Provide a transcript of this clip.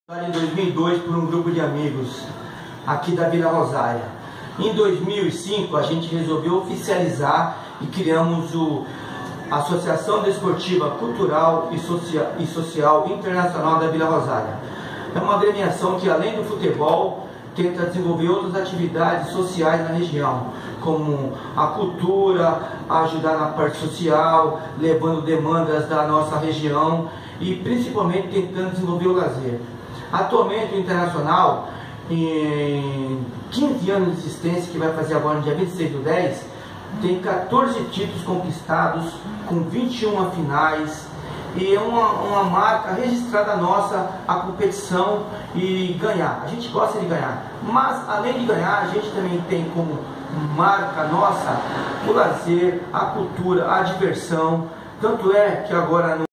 Em 2002 por um grupo de amigos aqui da Vila Rosária. Em 2005 a gente resolveu oficializar e criamos a Associação Desportiva Cultural e Social Internacional da Vila Rosária. É uma agremiação que, além do futebol, tenta desenvolver outras atividades sociais na região, como a cultura, ajudar na parte social, levando demandas da nossa região e principalmente tentando desenvolver o lazer. Atualmente o Internacional, em 15 anos de existência, que vai fazer agora no dia 26/10, tem 14 títulos conquistados, com 21 finais, e é uma marca registrada nossa, a competição e ganhar. A gente gosta de ganhar, mas além de ganhar, a gente também tem como marca nossa o lazer, a cultura, a diversão. Tanto é que agora